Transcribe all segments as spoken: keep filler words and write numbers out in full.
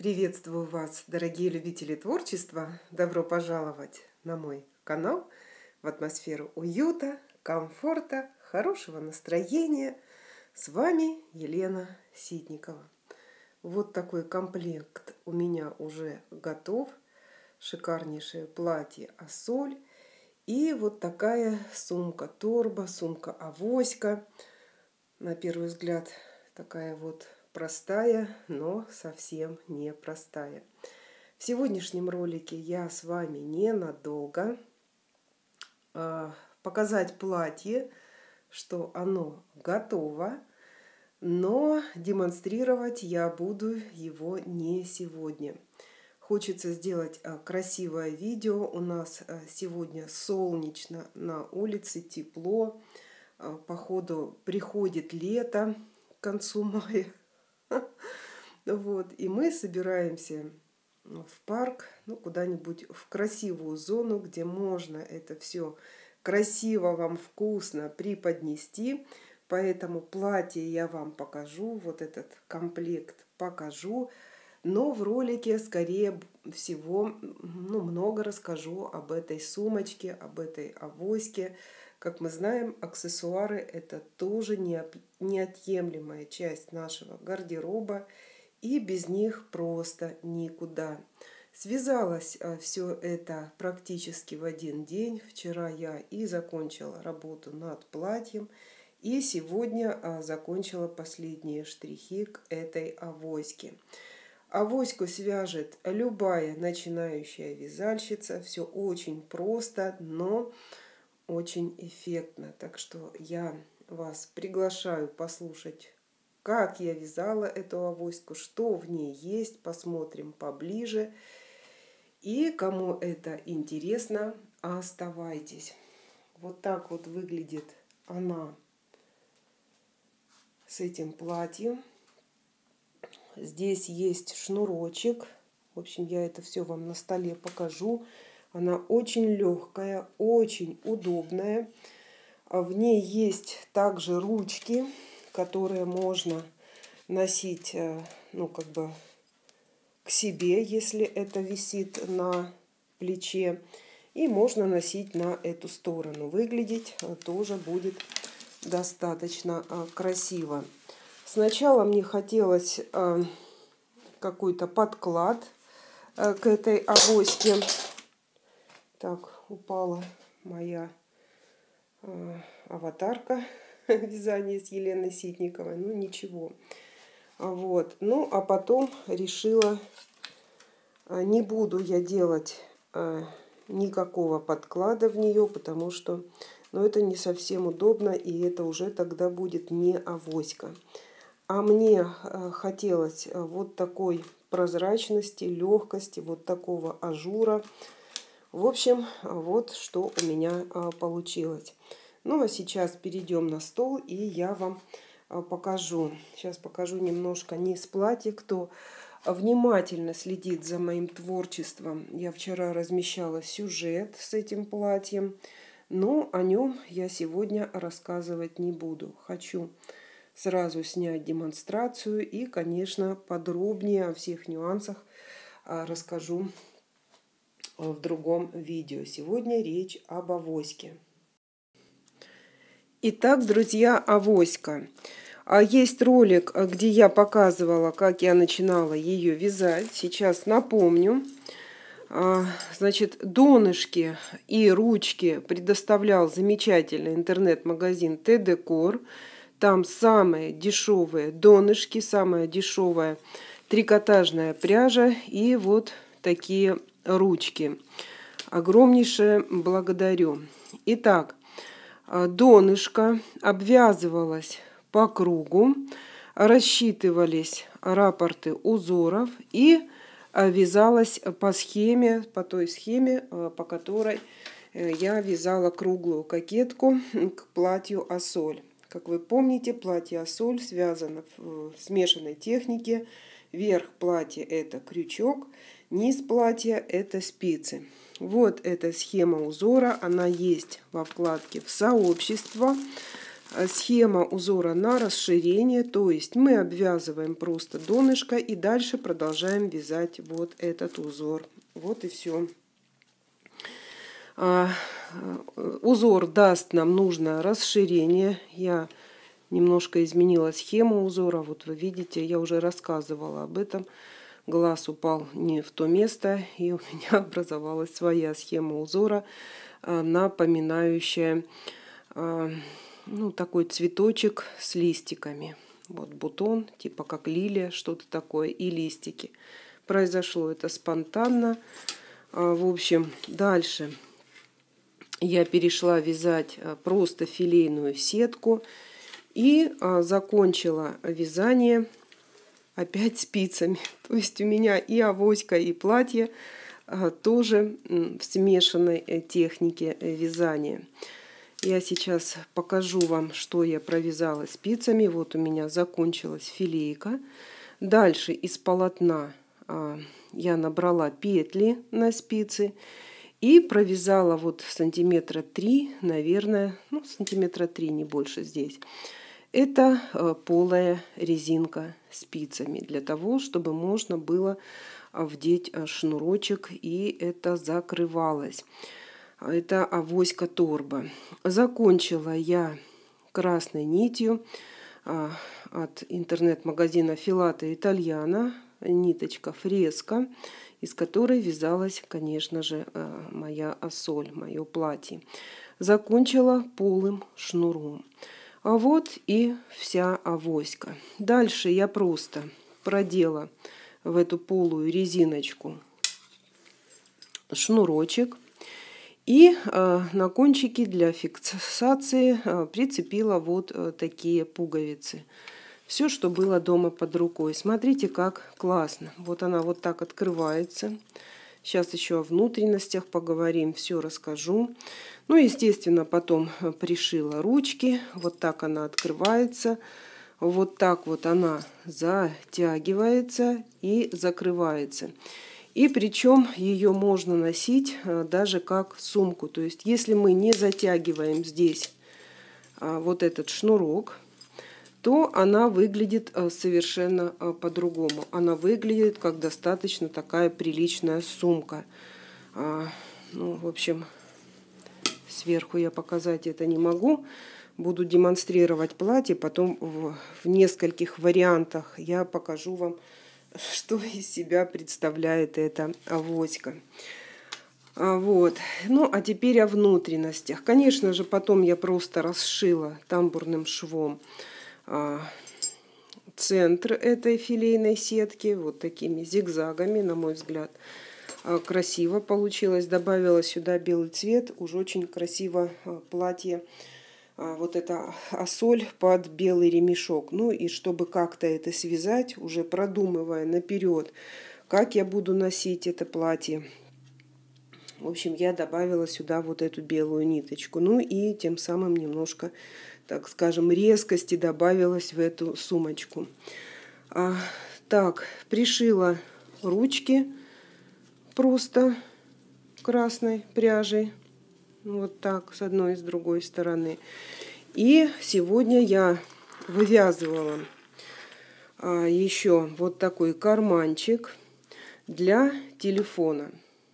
Приветствую вас, дорогие любители творчества! Добро пожаловать на мой канал в атмосферу уюта, комфорта, хорошего настроения. С вами Елена Ситникова. Вот такой комплект у меня уже готов. Шикарнейшее платье Ассоль. И вот такая сумка-торба, сумка-авоська. На первый взгляд такая вот простая, но совсем не простая. В сегодняшнем ролике я с вами ненадолго. Показать платье, что оно готово, но демонстрировать я буду его не сегодня. Хочется сделать красивое видео. У нас сегодня солнечно на улице, тепло. Походу приходит лето к концу мая. Вот, и мы собираемся в парк, ну, куда-нибудь в красивую зону, где можно это все красиво вам, вкусно преподнести. Поэтому платье я вам покажу, вот этот комплект покажу. Но в ролике, скорее всего, ну, много расскажу об этой сумочке, об этой авоське. Как мы знаем, аксессуары – это тоже неотъемлемая часть нашего гардероба, и без них просто никуда. Связалось все это практически в один день. Вчера я и закончила работу над платьем, и сегодня закончила последние штрихи к этой авоське. Авоську свяжет любая начинающая вязальщица. Все очень просто, но очень эффектно. Так что я вас приглашаю послушать, как я вязала эту авоську, что в ней есть. Посмотрим поближе. И кому это интересно, оставайтесь. Вот так вот выглядит она с этим платьем. Здесь есть шнурочек. В общем, я это все вам на столе покажу. Она очень легкая, очень удобная. В ней есть также ручки, которые можно носить, ну, как бы к себе, если это висит на плече. И можно носить на эту сторону. Выглядеть тоже будет достаточно красиво. Сначала мне хотелось какой-то подклад к этой авоське. Так, упала моя э, аватарка вязания с Еленой Ситниковой. Ну, ничего. Вот. Ну, а потом решила, э, не буду я делать э, никакого подклада в нее, потому что, ну, это не совсем удобно, и это уже тогда будет не авоська. А мне э, хотелось вот такой прозрачности, легкости, вот такого ажура. В общем, вот что у меня получилось. Ну, а сейчас перейдем на стол, и я вам покажу. Сейчас покажу немножко низ платья. Кто внимательно следит за моим творчеством, я вчера размещала сюжет с этим платьем, но о нем я сегодня рассказывать не буду. Хочу сразу снять демонстрацию и, конечно, подробнее о всех нюансах расскажу в другом видео. Сегодня речь об авоське. Итак, друзья, авоська. Есть ролик, где я показывала, как я начинала ее вязать. Сейчас напомню. Значит, донышки и ручки предоставлял замечательный интернет-магазин Т-Декор. Там самые дешевые донышки, самая дешевая трикотажная пряжа и вот такие ручки. Огромнейшее благодарю. Итак, донышко обвязывалось по кругу, рассчитывались раппорты узоров и вязалось по схеме, по той схеме, по которой я вязала круглую кокетку к платью Ассоль. Как вы помните, платье Ассоль связано в смешанной технике. Верх платья это крючок, низ платья это спицы. Вот эта схема узора, она есть во вкладке в сообщество. схема узора на расширение, то есть мы обвязываем просто донышко и дальше продолжаем вязать вот этот узор. Вот и все. Узор даст нам нужное расширение. Я немножко изменила схему узора. Вот вы видите, я уже рассказывала об этом. Глаз упал не в то место, и у меня образовалась своя схема узора, напоминающая ну, такой цветочек с листиками. Вот бутон, типа как лилия, что-то такое, и листики. Произошло это спонтанно. В общем, дальше я перешла вязать просто филейную сетку и закончила вязание опять спицами. То есть у меня и авоська, и платье тоже в смешанной технике вязания. Я сейчас покажу вам, что я провязала спицами. Вот у меня закончилась филейка. Дальше из полотна я набрала петли на спицы и провязала вот сантиметра три, наверное, ну сантиметра три, не больше здесь. Это полая резинка спицами для того, чтобы можно было вдеть шнурочек и это закрывалось. Это авоська торба. Закончила я красной нитью от интернет-магазина Филата Итальяна. Ниточка фреска, из которой вязалась, конечно же, моя ассоль, мое платье. Закончила полым шнуром. А вот и вся авоська. Дальше я просто продела в эту полую резиночку шнурочек. И э, на кончике для фиксации э, прицепила вот э, такие пуговицы. Все, что было дома под рукой. Смотрите, как классно. Вот она вот так открывается. Сейчас еще о внутренностях поговорим, все расскажу. Ну, естественно, потом пришила ручки. Вот так она открывается. Вот так вот она затягивается и закрывается. И причем ее можно носить даже как сумку. То есть, если мы не затягиваем здесь вот этот шнурок, то она выглядит совершенно по-другому. Она выглядит как достаточно такая приличная сумка. Ну, в общем, сверху я показать это не могу. Буду демонстрировать платье. Потом в, в нескольких вариантах я покажу вам, что из себя представляет эта авоська. Вот. Ну, а теперь о внутренностях. Конечно же, потом я просто расшила тамбурным швом центр этой филейной сетки вот такими зигзагами, на мой взгляд, красиво получилось. Добавила сюда белый цвет, уж очень красиво платье. Вот это ассоль под белый ремешок. Ну и чтобы как-то это связать, уже продумывая наперед, как я буду носить это платье. В общем, я добавила сюда вот эту белую ниточку. Ну и тем самым немножко, так скажем, резкости добавилась в эту сумочку. А, так, пришила ручки просто красной пряжей. Вот так, с одной и с другой стороны. И сегодня я вывязывала а, еще вот такой карманчик для телефона.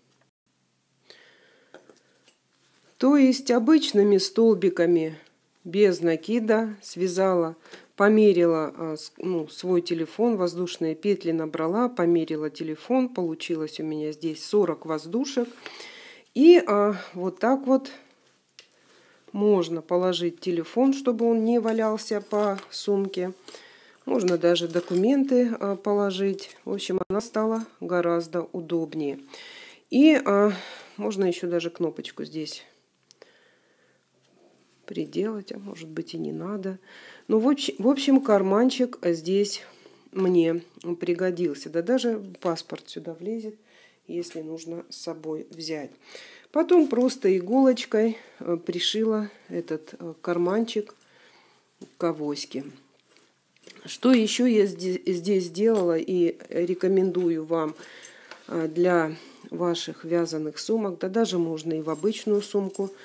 То есть обычными столбиками без накида связала, померила ну, свой телефон, воздушные петли набрала, померила телефон. Получилось у меня здесь сорок воздушек. И а, вот так вот можно положить телефон, чтобы он не валялся по сумке. Можно даже документы а, положить. В общем, она стала гораздо удобнее. И а, можно еще даже кнопочку здесь приделать, а может быть и не надо. Ну, в общем, в общем, карманчик здесь мне пригодился. Да даже паспорт сюда влезет, если нужно с собой взять. Потом просто иголочкой пришила этот карманчик к авоське. Что еще я здесь сделала и рекомендую вам для ваших вязаных сумок, да даже можно и в обычную сумку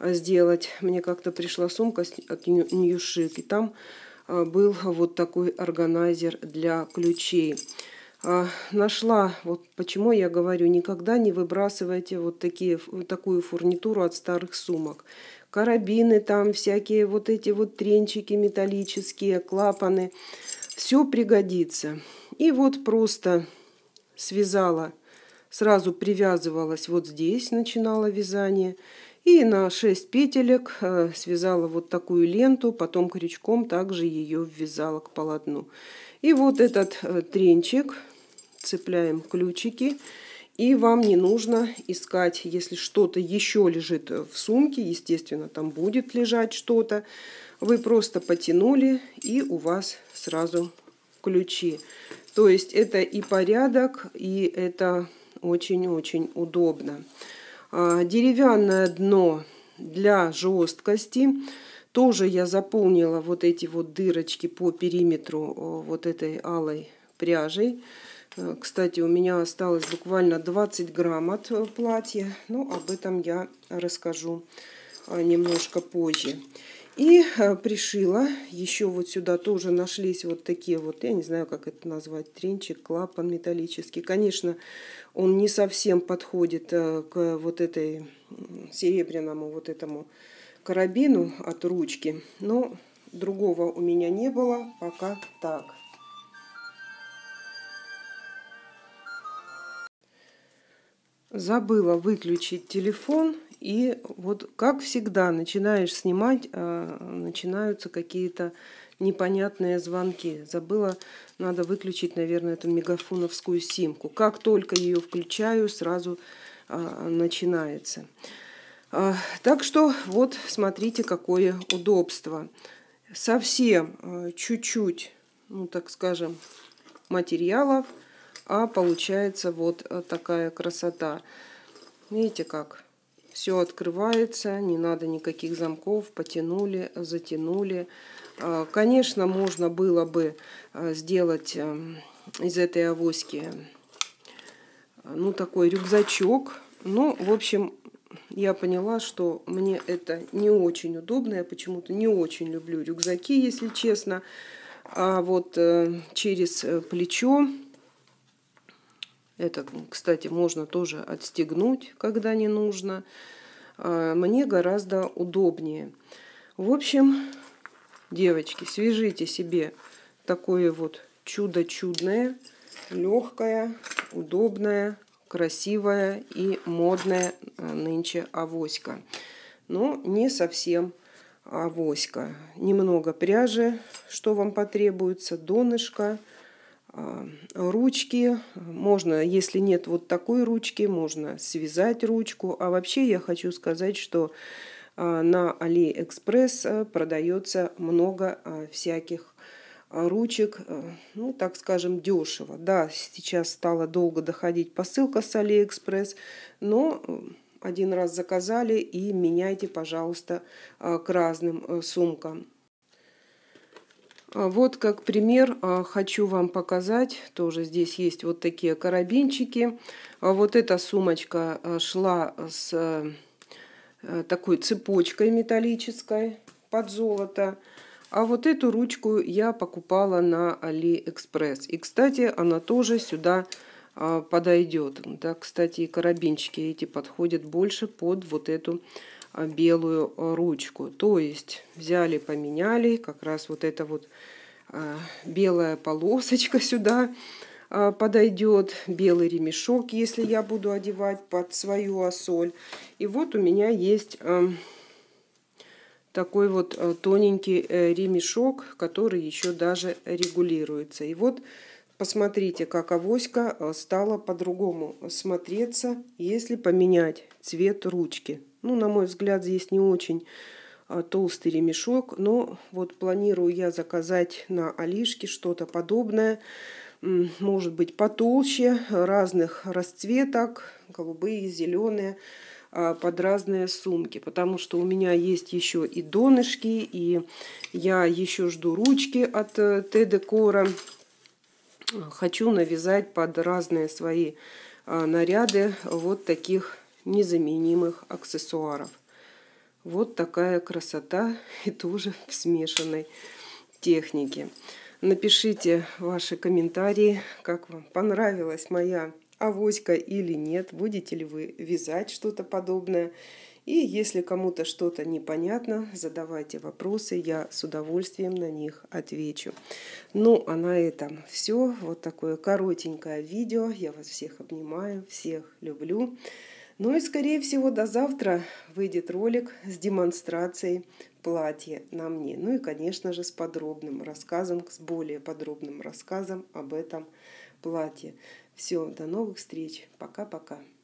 сделать. Мне как-то пришла сумка от New Chic, и там был вот такой органайзер для ключей. Нашла, вот почему я говорю, никогда не выбрасывайте вот такие, вот такую фурнитуру от старых сумок. Карабины там, всякие вот эти вот тренчики металлические, клапаны. Все пригодится. И вот просто связала, сразу привязывалась вот здесь, начинала вязание. И на шесть петелек связала вот такую ленту, потом крючком также ее ввязала к полотну. И вот этот тренчик, цепляем ключики. И вам не нужно искать, если что-то еще лежит в сумке, естественно, там будет лежать что-то. Вы просто потянули, и у вас сразу ключи. То есть это и порядок, и это очень-очень удобно. Деревянное дно для жесткости. Тоже я заполнила вот эти вот дырочки по периметру вот этой алой пряжей. Кстати, у меня осталось буквально двадцать грамм от платья. Но об этом я расскажу немножко позже. И пришила. Еще вот сюда тоже нашлись вот такие вот, я не знаю, как это назвать, тренчик, клапан металлический. Конечно, он не совсем подходит к вот этой серебряному вот этому карабину от ручки. Но другого у меня не было, пока так. Забыла выключить телефон, и вот как всегда начинаешь снимать, начинаются какие-то непонятные звонки. Забыла, надо выключить, наверное, эту мегафоновскую симку. Как только ее включаю, сразу начинается. Так что вот смотрите, какое удобство. Совсем чуть-чуть, ну так скажем, материалов, а получается вот такая красота. Видите как? Все открывается, не надо никаких замков, потянули, затянули. Конечно, можно было бы сделать из этой авоськи, ну, такой рюкзачок. Но, в общем, я поняла, что мне это не очень удобно. Я почему-то не очень люблю рюкзаки, если честно. А вот через плечо, это, кстати, можно тоже отстегнуть, когда не нужно. Мне гораздо удобнее. В общем, девочки, свяжите себе такое вот чудо чудное, легкое, удобное, красивое и модное нынче авоська. Но не совсем авоська. Немного пряжи, что вам потребуется, донышко, ручки. Можно, если нет вот такой ручки, можно связать ручку. А вообще я хочу сказать, что на AliExpress продается много всяких ручек, ну, так скажем, дешево. Да, сейчас стало долго доходить посылка с AliExpress, но один раз заказали и меняйте, пожалуйста, к разным сумкам. Вот как пример хочу вам показать. Тоже здесь есть вот такие карабинчики. Вот эта сумочка шла с такой цепочкой металлической под золото. А вот эту ручку я покупала на AliExpress. И, кстати, она тоже сюда подойдет. Да, кстати, и карабинчики эти подходят больше под вот эту белую ручку. То есть взяли, поменяли, как раз вот эта вот а, белая полосочка сюда а, подойдет, белый ремешок, если я буду одевать под свою осоль. И вот у меня есть а, такой вот а, тоненький а, ремешок, который еще даже регулируется. И вот посмотрите, как авоська стала по-другому смотреться, если поменять цвет ручки. Ну, на мой взгляд, здесь не очень а, толстый ремешок, но вот планирую я заказать на Алишке что-то подобное. Может быть, потолще, разных расцветок, голубые, зеленые, а, под разные сумки. Потому что у меня есть еще и донышки, и я еще жду ручки от Т-Декора. Хочу навязать под разные свои а, наряды вот таких незаменимых аксессуаров. Вот такая красота, и тоже в смешанной технике. Напишите ваши комментарии, как вам понравилась моя авоська или нет, будете ли вы вязать что-то подобное. И если кому-то что-то непонятно, задавайте вопросы, я с удовольствием на них отвечу. Ну, а на этом все. Вот такое коротенькое видео. Я вас всех обнимаю, всех люблю. Ну и, скорее всего, до завтра выйдет ролик с демонстрацией платья на мне. Ну и, конечно же, с подробным рассказом, с более подробным рассказом об этом платье. Все, до новых встреч. Пока-пока.